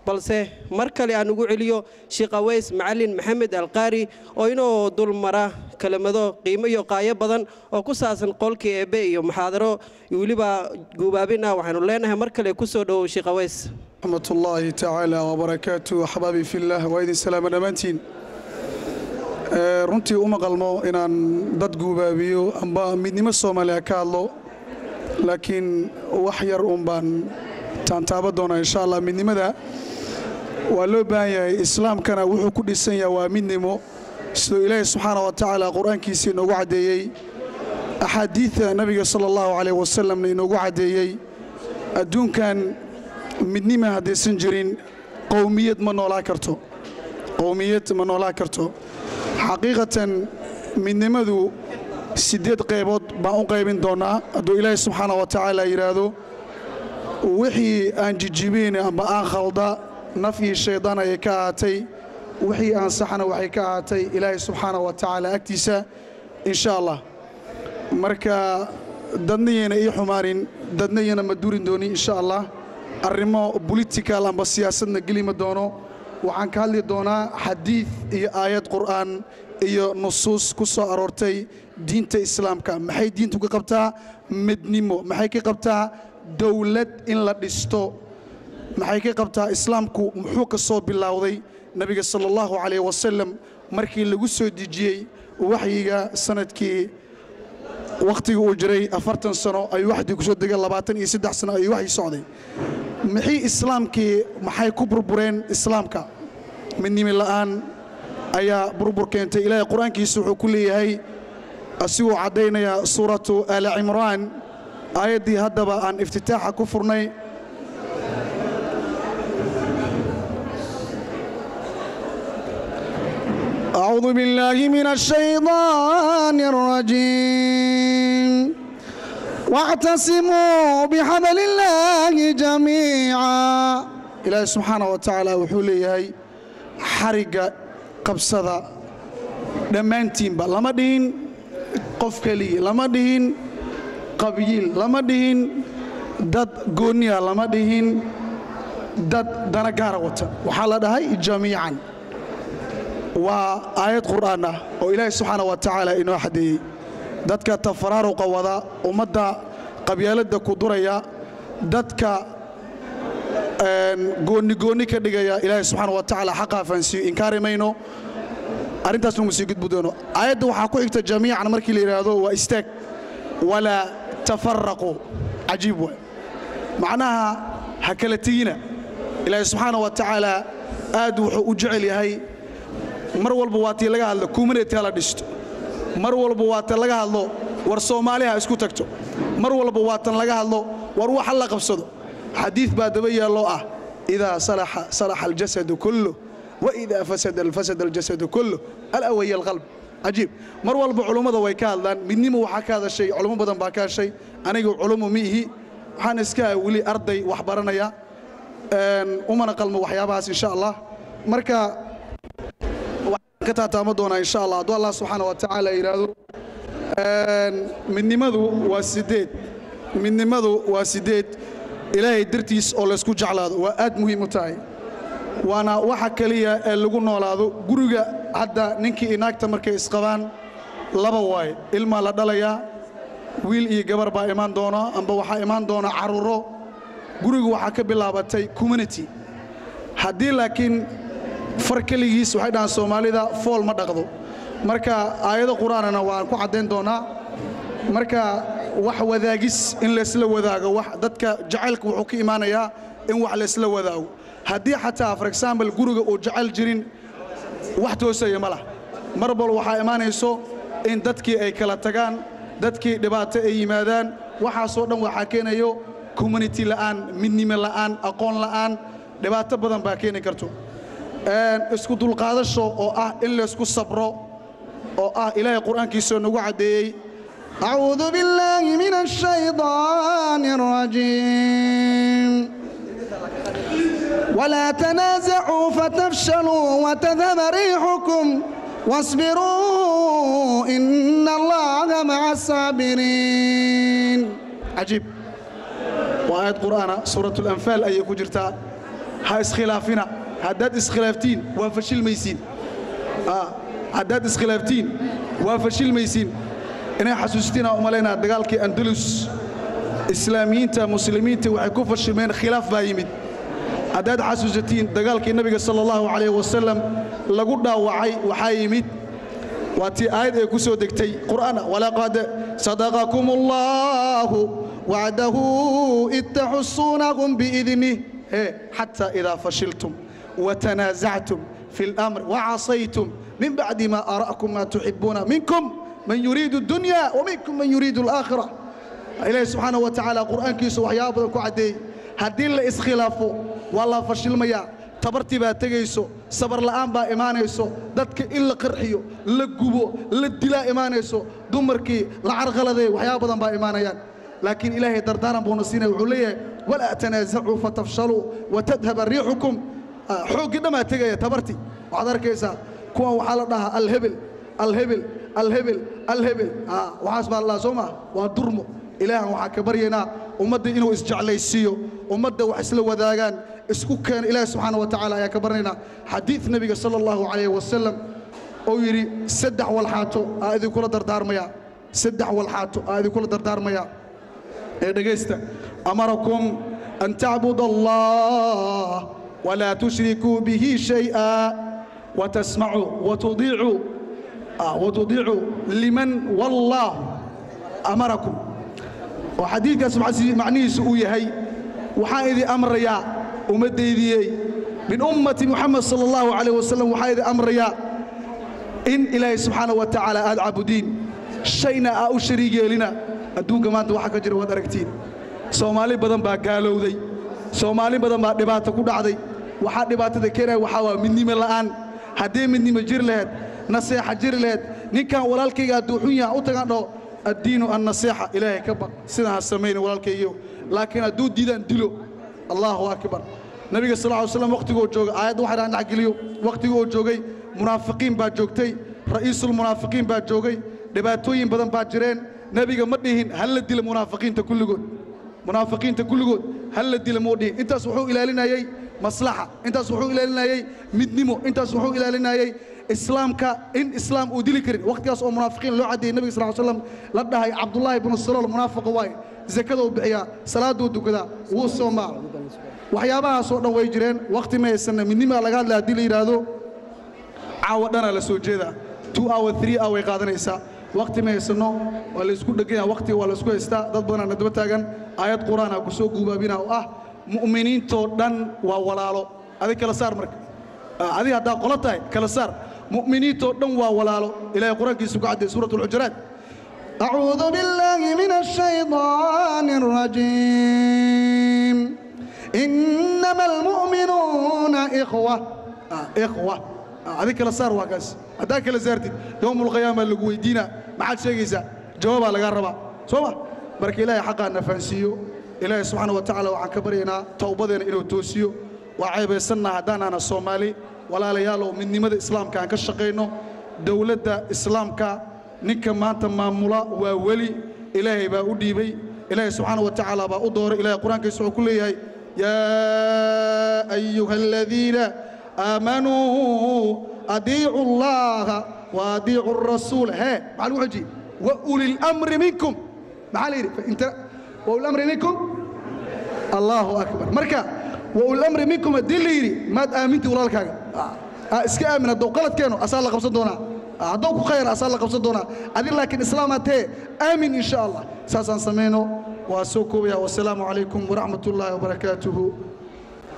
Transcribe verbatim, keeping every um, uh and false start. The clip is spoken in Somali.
balse mar kale aan ugu celiyo Sheekh Aweys Macallin Maxamed Alqaari oo inoo dul mara kalamado qiimo iyo qaayo badan oo ku saabsan qolkii eebe iyo muxaadaro waliba guubaabina waxaanu leenahay mar kale ku soo dhaw Sheekh Aweys rahmatullahi ta'ala wa barakatuh hababi fillah wa idin salaam dhamaantiin runtii uma qalmo inaan dad guubaabiyo amba midnimo Soomaaliya ka hadlo laakiin wax yar uun baan taantaaba doona insha Allah midnimada waa loo baahan yahay islaamkana wuxuu ku dhisan yahay waa midnimo sidoo Ilaahay subhanahu wa ta'ala quraankiisa inoogu cadeeyay ahadiitha nabiga sallallahu alayhi wasallam inoogu cadeeyay adduunkan midnimo hadaysan jirin qowmiyad ma noolaa karto qowmiyad ma noolaa karto xaqiiqatan midnimadu sideed qaybood baan u qaybin doonaa hadduu Ilaahay subhanahu wa ta'ala yiraahdo wixii aan jijibeen amba aan khalda nafyi shaydaan ay ka aatay wixii aan saxna waxay ka aatay Ilaahay subhanahu wa ta'ala agtiisa insha Allah marka dadnayna ay xumaarin dadnayna ma durin dooni insha Allah arrimo political amba siyaasadna galima doono waxaan ka hadli doonaa xadiis iyo aayad quraan iyo nusuus ku soo aroortay diinta islaamka maxay diintu ka qabtaa midnimo maxay ka qabtaa dawlad in la dhisto maxay ka qabtaa islaamku muxuu ka soo bilowday nabiga sallallahu alayhi wasallam markii lagu soo dijiyay waxyiga sanadkii waqtiga uu jiray afartan sano ay waxdi ku soo degay labaatan iyo saddex sano ay waxyi socday maxay islaamkii maxay ku burbureen islaamka midnimo la'aan ayaa burbur keentay ilaahay quraankiisa wuxuu ku leeyahay asigoo cadeynaya suuratu al imran ayadii hadaba aan iftitaaxa ku furnay أعوذ بالله من الشيطان الرجيم واعتصموا بحبل الله جميعا إلهي سبحانه وتعالى وحوليه حرق قبصة دمانتين لما دين قفكلي لما دين قبيل لما دين داد قونيا لما دين داد دنقارة وطا وحالة هاي جميعا وآيات قرآن وإلهي سبحانه وتعالى إنه حدي دادك تفرارق وضا ومدى قبيالة كدوريا دادك قوني قوني كدقيا إلهي سبحانه وتعالى حقا فانسي إنكاري مينو أرنتاس نمسيقود بدونو آيات وحاكو إكتا جميعا مركي لإرادو وإستاك ولا تفرقوا عجيب معناها هكالتينا إلهي سبحانه وتعالى آدو وجعل هاي mar walba waati laga hadlo community la dhisto mar walba waati laga hadlo war Soomaaliya isku tagto mar walba waatan laga hadlo war wax la qabsado xadiis baa daba yeelo ah ida salaha salaha al-jasad kullu wa ida fasada al-fasada al-jasad kullu al-away al-qalb ajib mar walba culimada way ka hadlaan midnimo waxa ka hadashay culimo badan baa ka hadashay aniga culimo miihi waxaan iska wali arday wax baranaya een umana qalmo waxyaabahaas insha Allah marka كتاتامة دونا إن شاء الله دو الله سبحانه وتعالى يرادو من نمذو واسديد من نمذو واسديد إلهي درتيس أو لسكو جعلادو وآد مهم تاعي وانا وحك لي اللي قلنا لادو قرقة عدا ننكي إناك تمركي إسقبان لبواي إلما لدليا ويل إي قبر با إيمان دونا أم بوحا إيمان دونا عرورو قرقة وحك بلابتاي كومينيتي هدي لكن farkaligiis waxay dhaan Soomaalida fool ma dhaqdo marka aayada quraanana waan ku cadeyn doonaa marka wax wadaagis in la isla wadaago wax dadka jacaylku wuxuu ka iimaanayaa in wax la isla wadaago hadii xataa for example guriga oo jacayl jirin wax toosay ma laha marbal waxa iimaanayso in dadkii ay kala tagaan dadkii dhibaato ay yimaadaan waxa soo dhan waxa keenayo community la'aan midnimo la'aan aqoon la'aan dhibaato badan baa keenay karto isku dulqaadasho oo ah in la isku sabro oo ah Ilaahay quraankiisa nagu cadeeyay a'uudu billahi minash shaytaanir rajiim wala tanaza'u fatafshalu wa tadhhaba rihukum wasbiru inna Allaha ma'as sabirin ajib wa ayat qur'ana suratul anfal ay ku jirtaa ha iskhilaafina haddaad iskhilaaftiin waa fashilmaysiin haddaad iskhilaaftiin waa fashilmaysiin inay xasuustiin aan u malaynaa dagaalkii andalus islaamiyiinta muslimiinta waxay ku fashilmeen khilaaf baa yimid haddaad xasuusatiin dagaalkii nabiga sala allahu calayhi wasalam lagu dhaawacay waxaa yimid waa tii aayad ay ku soo degtay qur'aana walaqad sadaqakum allahu wacdahu id taxusuunahum biidnih xataa idaa fashiltum watanaasactum fi اlamr wacasaytum min bacdi ma ara'kum ma tuxibuuna minkum man yuriidu اdunya waminkum man yuriidu alaakhira ilaahi subxaanahu wa tacaala qur'aankiisu waxyaaba badan ku caddeeyey haddii la iskhilaafo waa la fashilmayaa tabartii baa tegayso sabar la'aan baa imaanayso dadka in la qarxiyo la gubo la dilaa imaanayso dumarkii la carqaladay waxyaaba badan baa imaanayaan laakiin ilaahay dardaaran buuna siinaya wuxuu leeyahay walaa tanaasacuu fatafshaluu watadhaba riixukum xooggii dhammaa tegaya tabartii waxaad arkaysaa kuwan waxaa la dhahaa alhebel alhebel alhebel alhebel waxaas baa la soo maaha waa durmo ilaahan waxaa ka baryaynaa ummadda inuu isjeclaysiiyo ummadda wax isla wadaagaan isku keeno ilaahi subxaana wa tacaala ayaa ka baranaynaa xadiid nebiga sala allahu calayhi wasalam oo yidhi saddex walxaato aa idinkula dardaarmaya saddex walxaato aa idinkula dardaarmaya ee dhegaysta amarakum an tacbuda allah walaa tushrikuu bihi shay'a watasmacuu watudiicuu watudiicuu liman wallahu amarakum oo xadiidkaas macnihiisu uu yahay waxaan idin amrayaa ummaddaydiyey min ummati muxamed sala allahu calayh wasalam waxaan idin amrayaa in ilaahay subxaana wa tacaala aad caabudiin shayna aa u shariig yeelina adduunka maanta waxa ka jira waad aragtiin soomaali badan baa gaalowday soomaali badan baa dhibaato ku dhacday waxaa dhibaatada keenaya waxaa waa midnimo la'aan haddii midnimo jiri laheed naseexa jiri laheed ninkan walaalkayga hadduu xun yaha u tagaan dhaho addiinu annasiixa ilaahay ka baq sidaan ha samayna walaalkaygiyo laakiin hadduu diidaan dilo allahu akbar nabiga sal lla ly slam waqtigoo joogay aayadda waxaa dhahan dhexgeliyo waqtigoo joogay munaafiqiin baa joogtay ra'iisulmunaafiqiin baa joogay dhibaatooyin badan baa jireen nebiga ma dhihin hal la dila munaafiqiinta kulligood munaafiqiinta kulligood hal la dila muu dhihin intaas wuxuu ilaalinayey maslaxa intaas wuxuu ilaalinayey midnimo intaas wuxuu ilaalinayey islaamka in islaam uu dili karin waqtigaas oo munaafiqiin loo cadeeyay nabiga sallallahu alayhi wasallam la dhahay Abdullah ibn Salool munaafiq waay zakada uu bixiya salaadu dukada wuu soomaa waxyaabahaas oo dhan way jireen waqti ma aysan midnimo laga hadlaa hadii la yiraahdo caawa dhana la soo jeeda two hour three hour way qaadanaysaa waqti ma haysano waa la isku dhageeyaa waqti waa la isku haystaa dad badan daba taagan aayad quraan ah ku soo guubaabina oo ah mu'miniinto dhan waa walaalo adiga kala saar marka adiga hadaa qolo tahay kala saar mu'miniinto dhan waa walaalo ilaahay quraankiisa ku cadeeyay suuratul hujurat a'uudu billahi minash shaytaanir rajiim innamal mu'minuuna ikhwa ikhwa adiga kala saar waa kaas hadaa kala saartid yawmul qiyaamah lagu weydiina maxaad sheegaysaa jawaab laga rabaa soo marka ilaahay xaqaa nafaansiyo ilaahay subhanahu wa ta'ala waxaan ka baryaynaa tawbadeena inuu toosiyo waa ceebaysanna haddaanaana Soomaali walaalayaal oo midnimada islaamka aan ka shaqeyno dawladda islaamka ninka maanta maamula waa wali ilaahay baa u dhiibay ilaahay subhanahu wa ta'ala baa u dooray ilaahay quraankiisa wuxuu ku leeyahay yaa ayyuhalladhiina aamanuu adiicu allaha wa adiicu ar-rasuul he maxaa lagu xijiyey wa ulil amri minkum maxaa la yidhi inta wa ulil amri minkum allahu akbar marka wa ulil amri minkum haddii la yidhi maad aaminti walaalkaaga iska aamin hadduu qalad keeno asaa la qabsan doonaa hadduu ku khayr asaa la qabsan doonaa adi laakiin islaamaatee aamin insha allah saasaan samayno waa soo koobaya wasalaamu calaykum waraxmatullaahi wabarakaatuhu